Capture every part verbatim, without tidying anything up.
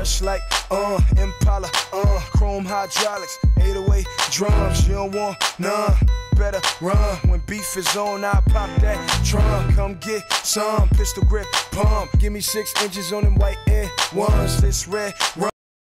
fresh like, uh, Impala, uh, chrome hydraulics, eight oh eight drums, you don't want none, better run. When beef is on, I pop that trunk. Come get some pistol grip pump. Give me six inches on them white air ones. This red run.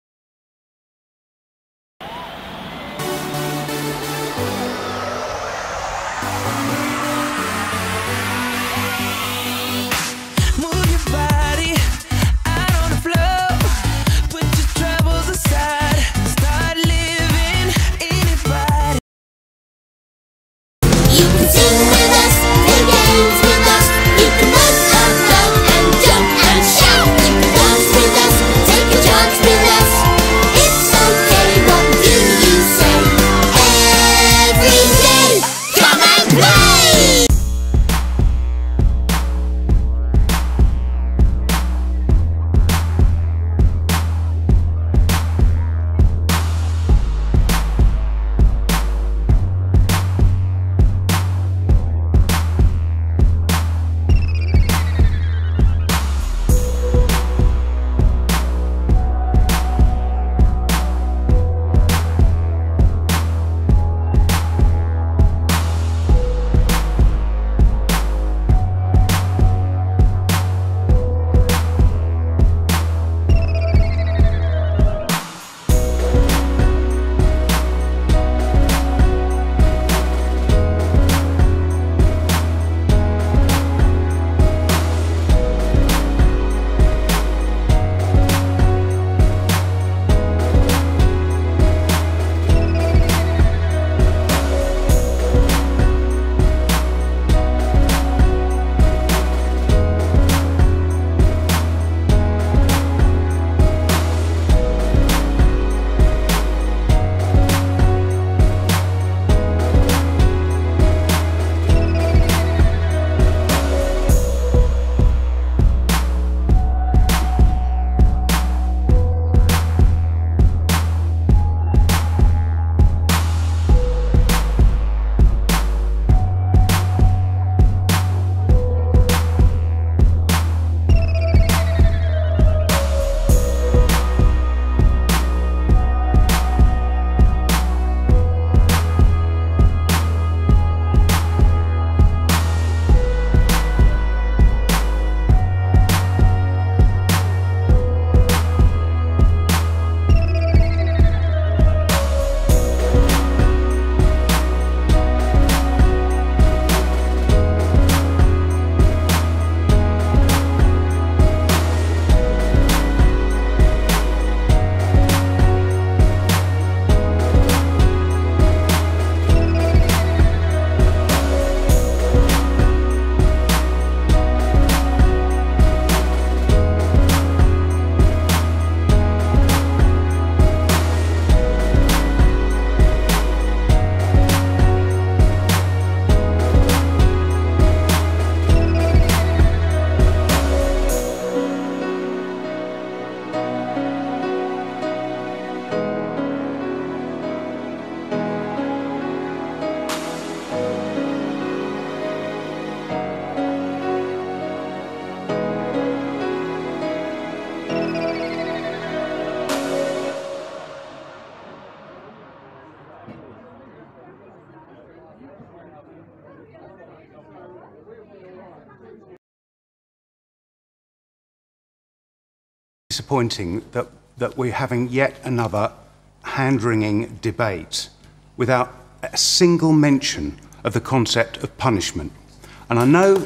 Disappointing that, that we're having yet another hand-wringing debate without a single mention of the concept of punishment. And I know,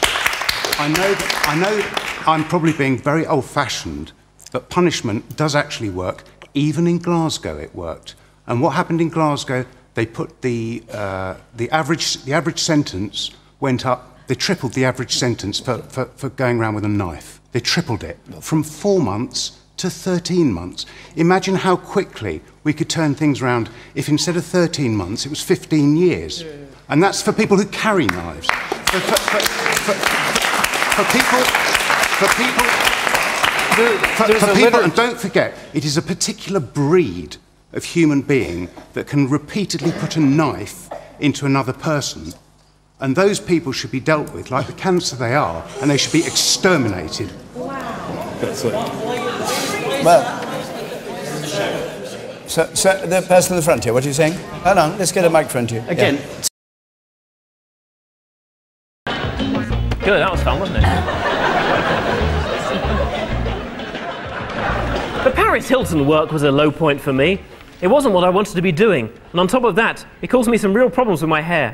I know, that, I know I'm probably being very old-fashioned, but punishment does actually work. Even in Glasgow it worked. And what happened in Glasgow, they put the, uh, the, average, the average sentence went up, they tripled the average sentence for, for, for going around with a knife. They tripled it from four months to thirteen months. Imagine how quickly we could turn things around if instead of thirteen months it was fifteen years. Yeah, yeah. And that's for people who carry knives. For, for, for, for, for people, for people, there, for, for people, and don't forget, it is a particular breed of human being that can repeatedly put a knife into another person. And those people should be dealt with like the cancer they are, and they should be exterminated. Wow. That's it. Well, so, so the person in the front here, what are you saying? Hold on, let's get a microphone to you. Again. Yeah. Good, that was fun, wasn't it? The Paris Hilton work was a low point for me. It wasn't what I wanted to be doing. And on top of that, it caused me some real problems with my hair.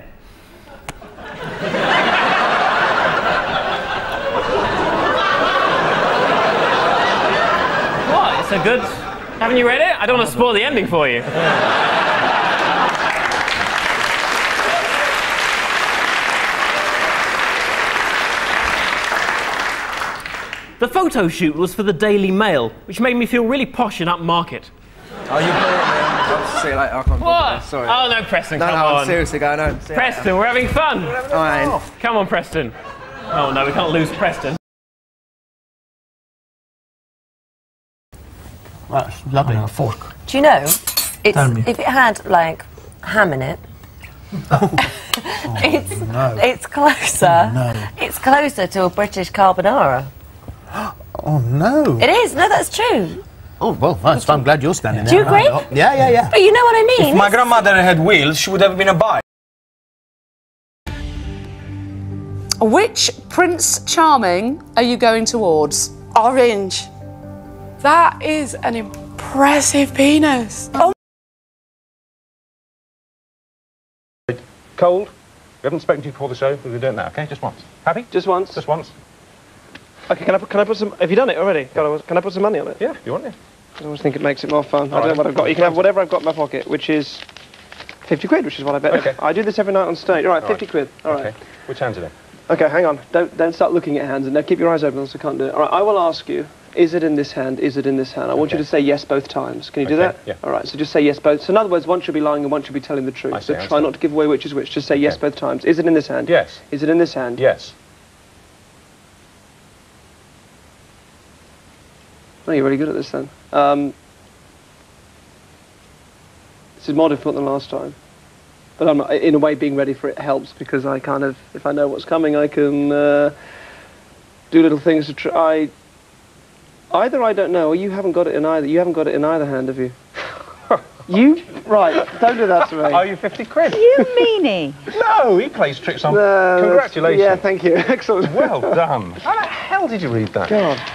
What? It's a good... Haven't you read it? I don't want to spoil the ending for you. The photo shoot was for the Daily Mail, which made me feel really posh and upmarket. Oh, you brilliant, man. I'll see you later. I can't What? Sorry. Oh, no, Preston, no, come no, on. I'm seriously going home. See Preston, we're having fun. Fine. Come on, Preston. Oh, no, we can't lose Preston. That's lovely. A fork. Do you know, it's, if it had, like, ham in it, oh, it's, no. it's closer, oh, no. it's closer to a British carbonara. Oh, no. It is, no, that's true. Oh, well, that's, I'm glad you're standing Do there. you agree? Oh, yeah, yeah, yeah. But you know what I mean? If my grandmother had wheels, she would have been a bike. Which Prince Charming are you going towards? Orange. That is an impressive penis. Oh. Cold. We haven't spoken to you before the show, but we're doing that, okay? Just once. Happy? Just once. Just once. Okay, can I put, can I put some... Have you done it already? Can I, can I put some money on it? Yeah, if you want, yeah. I always think it makes it more fun. All I don't right. know what I've got. You can have whatever I've got in my pocket, which is fifty quid, which is what I bet. Okay. I do this every night on stage. All right, All fifty right. quid. All right. Okay. Which hands are they? Okay, hang on. Don't don't start looking at hands. And now keep your eyes open, else I can't do it. All right, I will ask you, is it in this hand? Is it in this hand? I want Okay. you to say yes both times. Can you do Okay, that? yeah. All right, so just say yes both. So in other words, one should be lying and one should be telling the truth. I see, so I try understand. not to give away which is which. Just say yes Okay. both times. Is it in this hand? Yes. Is it in this hand? Yes. Oh, you're really good at this then. Um, this is more difficult than last time. But I'm, in a way, being ready for it helps because I kind of, if I know what's coming, I can uh, do little things to try. Either I don't know, or you haven't got it in either. You haven't got it in either hand, have you? You? Right, don't do that to me. Are you fifty quid? You meanie. No, he plays tricks on... No, Congratulations. Yeah, thank you. Excellent. Well done. How the hell did you read that? God.